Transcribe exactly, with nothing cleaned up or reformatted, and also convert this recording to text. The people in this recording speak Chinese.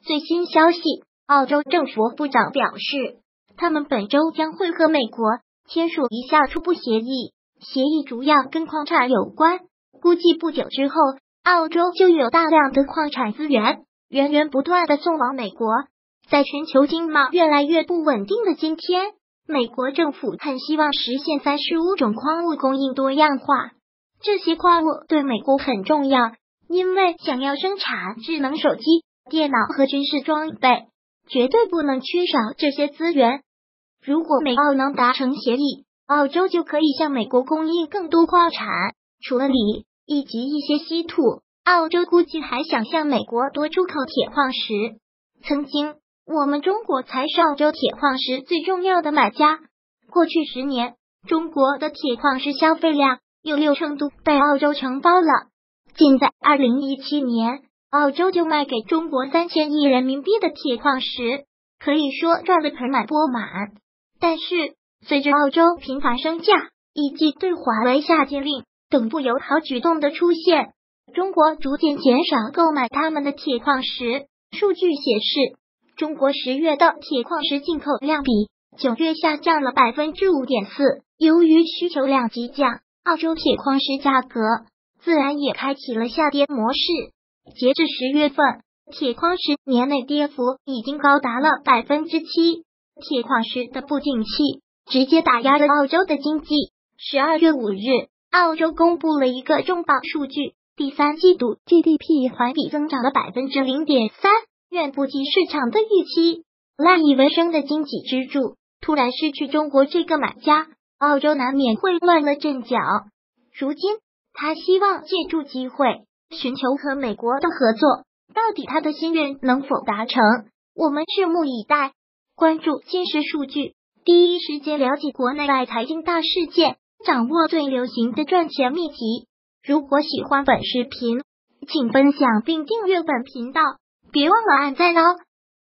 最新消息，澳洲政府部长表示，他们本周将会和美国签署一项初步协议，协议主要跟矿产有关，估计不久之后，澳洲就有大量的矿产资源源源不断的送往美国。在全球经贸越来越不稳定的今天，美国政府很希望实现三十五种矿物供应多样化，这些矿物对美国很重要，因为想要生产智能手机、电脑和军事装备，绝对不能缺少这些资源。如果美澳能达成协议，澳洲就可以向美国供应更多矿产，除了锂以及一些稀土，澳洲估计还想向美国多出口铁矿石。曾经，我们中国才是澳洲铁矿石最重要的买家。过去十年，中国的铁矿石消费量有六成都被澳洲承包了。仅在二零一七年，澳洲就卖给中国三千亿人民币的铁矿石，可以说赚得盆满钵满。但是，随着澳洲频繁升价，以及对华为下禁令等不友好举动的出现，中国逐渐减少购买他们的铁矿石。数据显示，中国十月的铁矿石进口量比九月下降了 百分之五点四。 由于需求量急降，澳洲铁矿石价格自然也开启了下跌模式。截至十月份，铁矿石年内跌幅已经高达了 百分之七。 铁矿石的不景气直接打压了澳洲的经济。十二月五日，澳洲公布了一个重磅数据，第三季度 G D P 环比增长了 百分之零点三， 远不及市场的预期。赖以为生的经济支柱突然失去中国这个买家，澳洲难免会乱了阵脚。如今，他希望借助机会寻求和美国的合作，到底他的心愿能否达成，我们拭目以待。关注今时数据，第一时间了解国内外财经大事件，掌握最流行的赚钱秘籍。如果喜欢本视频，请分享并订阅本频道，别忘了按赞哦。